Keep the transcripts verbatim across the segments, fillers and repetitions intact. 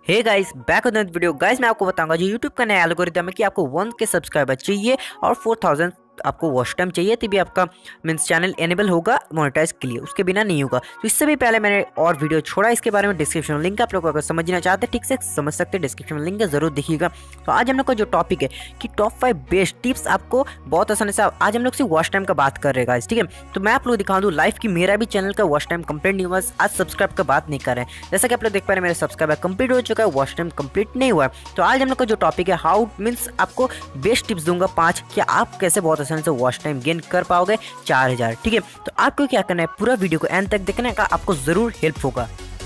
Hey guys back on the video guys. मैं आपको बताऊंगा जो यूट्यूब का नया एल्गोरिदम है कि आपको वन के सब्सक्राइबर चाहिए और फोर थाउजेंड आपको वॉच टाइम चाहिए तभी आपका मीन्स चैनल एनेबल होगा मोनेटाइज के लिए, उसके बिना नहीं होगा। तो इससे भी पहले मैंने और वीडियो छोड़ा इसके बारे में, डिस्क्रिप्शन लिंक आप लोग अगर समझना चाहते हैं ठीक से समझ सकते हैं, डिस्क्रिप्शन लिंक जरूर देखिएगा। तो आज हम लोग का जो टॉपिक है कि टॉप फाइव बेस्ट टिप्स आपको बहुत आसानी से, आज हम लोग से वॉच टाइम का बात कर रहे हैं गाइस, ठीक है। तो मैं आप लोग दिखा दूँ लाइव कि मेरा भी चैनल का वॉच टाइम कंप्लीट नहीं हुआ, आज सब्सक्राइब का बात नहीं कर रहे हैं। जैसा कि आप लोग देख पा रहे हैं मेरा सब्सक्राइबर कंप्लीट हो चुका है, वॉच टाइम कंप्लीट नहीं हुआ है। तो आज हम लोग का जो टॉपिक है हाउ मीन्स आपको बेस्ट टिप्स दूंगा पांच कि आप कैसे बहुत आसानी से वॉच टाइम गेन कर पाओगे चार हजार, ठीक है। तो आपको क्या करना है, पूरा वीडियो को एंड तक देखने का, आपको जरूर हेल्प होगा।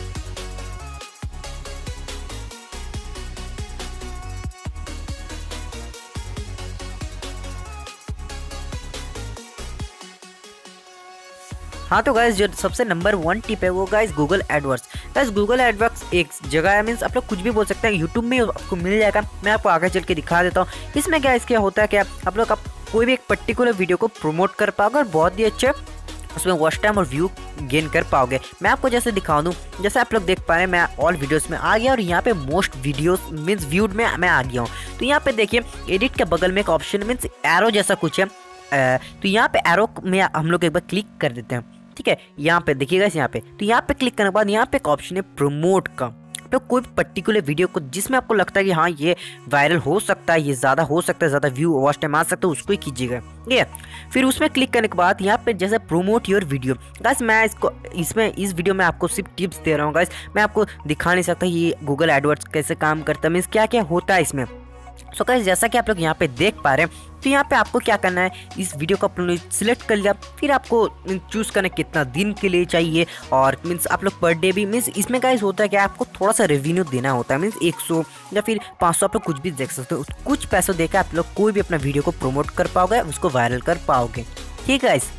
हाँ तो गाइस जो सबसे नंबर वन टिप है वो guys Google AdWords. Guys Google AdWords एक जगह है, मीन्स आप लोग कुछ भी बोल सकते हैं, यूट्यूब में आपको मिल जाएगा। मैं आपको आगे चल के दिखा देता हूँ। इसमें क्या इसके होता है, क्या आप लोग आप कोई भी एक पर्टिकुलर वीडियो को प्रमोट कर पाओगे और बहुत ही अच्छे उसमें वॉच टाइम और व्यू गेन कर पाओगे। मैं आपको जैसे दिखा दूँ, जैसे आप लोग देख पा रहे हैं मैं ऑल वीडियोस में आ गया और यहाँ पे मोस्ट वीडियोस मीन्स व्यूड में मैं आ गया हूँ। तो यहाँ पे देखिए एडिट के बगल में एक ऑप्शन मीन्स एरो जैसा कुछ है, तो यहाँ पे एरो में हम लोग एक बार क्लिक कर देते हैं, ठीक है। यहाँ पे देखिएगा यहाँ पे, तो यहाँ पे क्लिक करने के बाद यहाँ पे एक ऑप्शन है प्रमोट का। तो कोई पर्टिकुलर वीडियो को जिसमें आपको लगता है कि हाँ ये वायरल हो सकता है, ये ज़्यादा हो सकता है, ज़्यादा व्यू वॉच टाइम आ सकता है, उसको ही कीजिएगा, ठीक है। फिर उसमें क्लिक करने के बाद यहाँ पे जैसे प्रोमोट योर वीडियो। गाइस मैं इसको इसमें इस वीडियो में आपको सिर्फ टिप्स दे रहा हूँ गाइस, मैं आपको दिखा नहीं सकता ये गूगल एडवर्ड्स कैसे काम करता है, मीन्स क्या क्या होता है इसमें। सो गाइस जैसा कि आप लोग यहाँ पे देख पा रहे हैं, तो यहाँ पे आपको क्या करना है, इस वीडियो को अपने सिलेक्ट कर लिया, फिर आपको चूज करना कितना दिन के लिए चाहिए और मीन्स आप लोग पर डे भी मीन्स इसमें गाइस होता है कि आपको थोड़ा सा रेवेन्यू देना होता है, मीन्स एक सौ या फिर पाँच सौ आप लोग कुछ भी देख सकते हो। कुछ पैसों देकर आप लोग कोई भी अपना वीडियो को प्रमोट कर पाओगे, उसको वायरल कर पाओगे, ठीक है गाइस।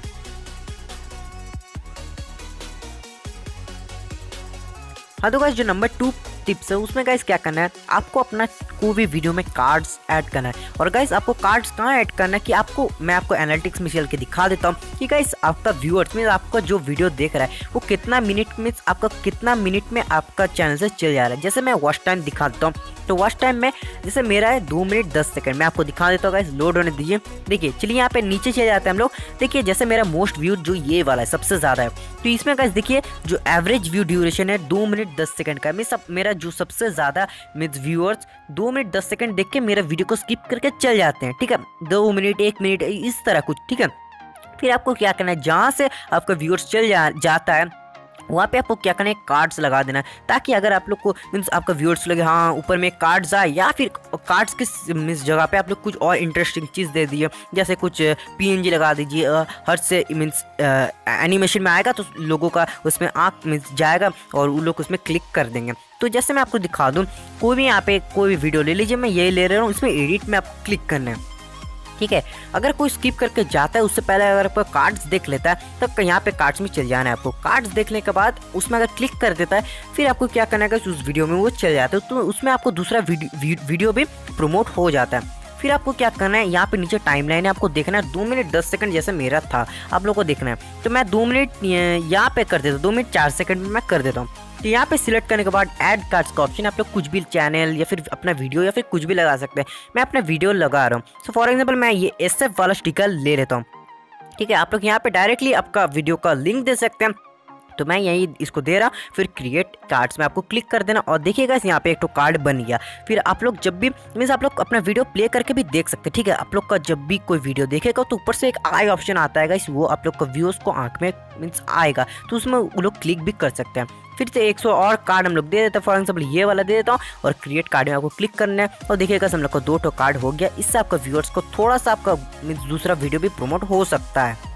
हाँ तो गाइस जो नंबर टू टिप्स है उसमें गाइस क्या करना है, आपको अपना कोई भी वीडियो में कार्ड्स ऐड करना है। और गाइस आपको कार्ड्स कहाँ ऐड करना है कि आपको मैं आपको एनालिटिक्स में चल के दिखा देता हूँ कि गाइस आपका व्यूअर्स मीन्स आपका जो वीडियो देख रहा है वो कितना मिनट मीन्स आपका कितना मिनट में आपका चैनल से चल जा रहा है। जैसे मैं वॉच टाइम दिखा देता हूँ, तो वॉच टाइम में जैसे मेरा है दो मिनट दस सेकंड, मैं आपको दिखा देता हूँ गाइस, लोड होने दीजिए। देखिए चलिए यहाँ पे नीचे चले जाते हैं हम लोग। देखिए जैसे मेरा मोस्ट व्यू जो ये वाला है सबसे ज़्यादा है, तो इसमें गाइस देखिए जो एवरेज व्यू ड्यूरेशन है दो मिनट दस सेकंड का। मैं सब मेरा जो सबसे ज़्यादा मीन्स व्यूअर्स दो मिनट दस सेकंड देख के मेरा वीडियो को स्किप करके चल जाते हैं, ठीक है। दो मिनट एक मिनट इस तरह कुछ, ठीक है। फिर आपको क्या करना है, जहाँ से आपका व्यूअर्स चल जा, जाता है वहाँ पे आपको क्या करना है, कार्ड्स लगा देना है, ताकि अगर आप लोग को मीन्स आपका व्यूअर्स लगे हाँ ऊपर में कार्ड्स आए, या फिर कार्ड्स के मीन्स जगह पे आप लोग कुछ और इंटरेस्टिंग चीज़ दे दिए, जैसे कुछ पीएनजी लगा दीजिए, हर से मीन्स एनिमेशन में आएगा तो लोगों का उसमें आँख मीन्स जाएगा और वो लोग उसमें क्लिक कर देंगे। तो जैसे मैं आपको दिखा दूँ, कोई भी यहाँ पे कोई भी वीडियो ले लीजिए, मैं यही ले रहा हूँ, इसमें एडिट में आप क्लिक करना है, ठीक है। अगर कोई स्किप करके जाता है उससे पहले अगर आपको कार्ड्स देख लेता है तो यहाँ पे कार्ड्स में चल जाना है आपको। कार्ड्स देखने के बाद उसमें अगर क्लिक कर देता है फिर आपको क्या करना है, उस वीडियो में वो चल जाता है, तो उसमें आपको दूसरा वीडियो वीडियो भी प्रमोट हो जाता है। फिर आपको क्या करना है, यहाँ पे नीचे टाइमलाइन है, आपको देखना है दो मिनट दस सेकंड जैसे मेरा था, आप लोगों को देखना है। तो मैं दो मिनट यहाँ पे कर देता हूँ, दो मिनट चार सेकंड में मैं कर देता हूँ। तो यहाँ पे सिलेक्ट करने के बाद ऐड कार्ड्स का ऑप्शन, आप लोग कुछ भी चैनल या फिर अपना वीडियो या फिर कुछ भी लगा सकते हैं। मैं अपना वीडियो लगा रहा हूँ, सो फॉर एग्जाम्पल मैं ये एस एफ वाला स्टिकर ले लेता हूँ, ठीक है। आप लोग यहाँ पे डायरेक्टली आपका वीडियो का लिंक दे सकते हैं, तो मैं यही इसको दे रहा। फिर क्रिएट कार्ड्स में आपको क्लिक कर देना और देखिएगा यहाँ पे एक तो कार्ड बन गया। फिर आप लोग जब भी मीन्स आप लोग अपना वीडियो प्ले करके भी देख सकते हैं, ठीक है। आप लोग का जब भी कोई वीडियो देखेगा तो ऊपर से एक आई ऑप्शन आता है, वो आप लोग का व्यूअर्स को आंख में मीन्स आएगा, तो उसमें वो लोग क्लिक भी कर सकते हैं। फिर से एक सौ और कार्ड हम लोग दे देते हैं, फॉर एग्जाम्पल ये वाला दे देता हूँ और क्रिएट कार्ड में आपको क्लिक करना है और देखिएगा हम लोग को दो ठो कार्ड हो गया। इससे आपका व्यूअर्स को थोड़ा सा आपका मीन्स दूसरा वीडियो भी प्रमोट हो सकता है।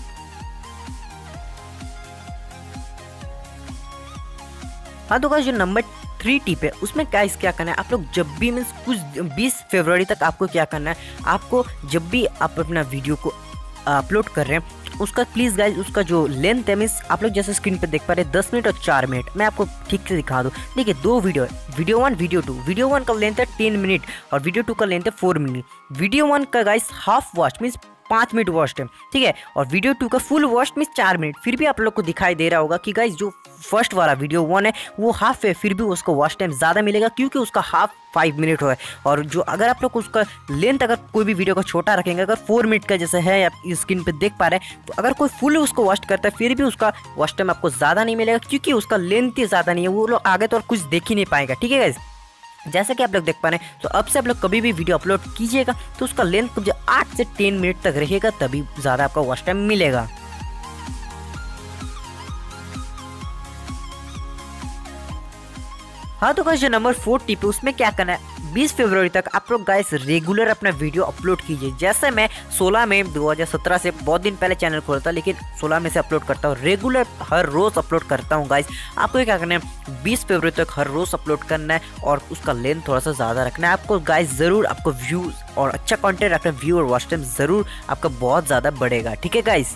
हाँ तो गाइस जो नंबर थ्री टिप है उसमें गाइस क्या करना है, आप लोग जब भी मीन्स कुछ बीस फरवरी तक आपको क्या करना है, आपको जब भी आप अपना वीडियो को अपलोड कर रहे हैं उसका प्लीज़ गाइस उसका जो लेंथ है मीन्स आप लोग जैसे स्क्रीन पे देख पा रहे हैं दस मिनट और चार मिनट, मैं आपको ठीक से दिखा दूँ। देखिए दो वीडियो है, video one video two. Video one का लेंथ है टेन मिनट और वीडियो टू का लेंथ है फोर मिनट। वीडियो वन का गाइस हाफ वॉच मीन्स पाँच मिनट वॉच टाइम, ठीक है। और वीडियो टू का फुल वॉच में चार मिनट। फिर भी आप लोग को दिखाई दे रहा होगा कि गाइस जो फर्स्ट वाला वीडियो वन है वो हाफ है, फिर भी उसको वॉच टाइम ज़्यादा मिलेगा क्योंकि उसका हाफ फाइव मिनट है। और जो अगर आप लोग उसका लेंथ अगर कोई भी वीडियो को छोटा रखेंगे, अगर फोर मिनट का जैसे है आप स्क्रीन पे देख पा रहे हैं, तो अगर कोई फुल उसको वॉच करता है फिर भी उसका वॉच टाइम आपको ज़्यादा नहीं मिलेगा क्योंकि उसका लेंथ ही ज़्यादा नहीं है, वो लोग आगे तो और कुछ देख ही नहीं पाएगा, ठीक है गाइस। जैसा कि आप लोग देख पा रहे हैं, तो अब से आप लोग कभी भी वीडियो अपलोड कीजिएगा तो उसका लेंथ जो आठ से टेन मिनट तक रहेगा, तभी ज़्यादा आपका वॉच टाइम मिलेगा। हाँ तो गाइस जो नंबर फोर टिप है उसमें क्या करना है, बीस फरवरी तक आप लोग गाइस रेगुलर अपना वीडियो अपलोड कीजिए। जैसे मैं सोलह मई दो हज़ार सत्रह से बहुत दिन पहले चैनल खोला था, लेकिन सोलह में से अपलोड करता हूँ, रेगुलर हर रोज़ अपलोड करता हूँ गाइस। आपको क्या करना है, बीस फरवरी तक हर रोज़ अपलोड करना है और उसका लेंथ थोड़ा सा ज़्यादा रखना है आपको गाइस। ज़रूर आपको व्यूज़ और अच्छा कंटेंट रखना, व्यू और वॉच टाइम ज़रूर आपका बहुत ज़्यादा बढ़ेगा, ठीक है गाइस।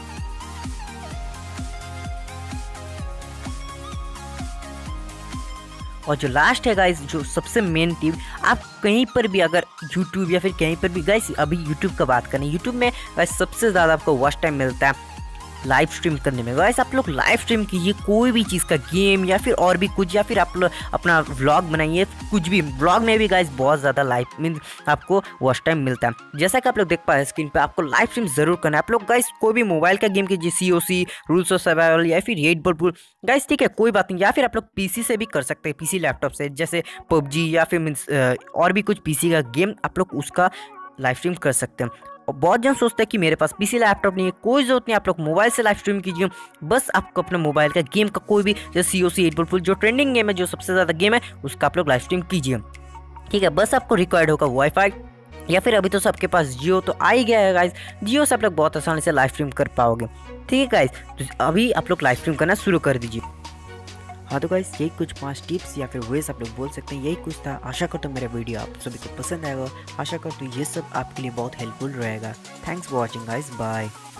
और जो लास्ट है गाइस, जो सबसे मेन टिप, आप कहीं पर भी अगर यूट्यूब या फिर कहीं पर भी गाइस, अभी यूट्यूब का बात करें, यूट्यूब में गाइस सबसे ज़्यादा आपको वॉच टाइम मिलता है लाइव स्ट्रीम करने में। गाइस आप लोग लाइव स्ट्रीम कीजिए कोई भी चीज़ का, गेम या फिर और भी कुछ, या फिर आप लोग अपना व्लॉग बनाइए, कुछ भी। व्लॉग में भी गाइस बहुत ज़्यादा लाइव मीन आपको वॉच टाइम मिलता है। जैसा कि आप लोग देख पा रहे हैं स्क्रीन पे, आपको लाइव स्ट्रीम जरूर करना है। आप लोग गाइस कोई भी मोबाइल का गेम कीजिए, C O C, rules of survival या फिर रेड बॉल गाइस, ठीक है, कोई बात नहीं। या फिर आप लोग पीसी से भी कर सकते हैं, पीसी लैपटॉप से, जैसे पबजी या फिर मीन्स और भी कुछ पीसी का गेम आप लोग उसका लाइव स्ट्रीम कर सकते हैं। और बहुत जन सोचते हैं कि मेरे पास पीसी लैपटॉप नहीं है, कोई जरूरत नहीं, आप लोग मोबाइल से लाइव स्ट्रीम कीजिए। बस आपको अपने मोबाइल का गेम का कोई भी, जैसे C O C, eight ball जो ट्रेंडिंग गेम है, जो सबसे ज़्यादा गेम है, उसका आप लोग लाइव स्ट्रीम कीजिए, ठीक है। बस आपको रिक्वायर्ड होगा वाईफाई, या फिर अभी तो सबके पास जियो तो आ ही गया है गाइस, जियो से आप लोग बहुत आसानी से लाइव स्ट्रीम कर पाओगे, ठीक है गाइस। तो अभी आप लोग लाइव स्ट्रीम करना शुरू कर दीजिए। हाँ तो गाइस यही कुछ पांच टिप्स या फिर वेज आप लोग बोल सकते हैं, यही कुछ था। आशा करता हूँ मेरा वीडियो आप सभी को पसंद आएगा, आशा करता हूँ ये सब आपके लिए बहुत हेल्पफुल रहेगा। Thanks for watching guys, bye.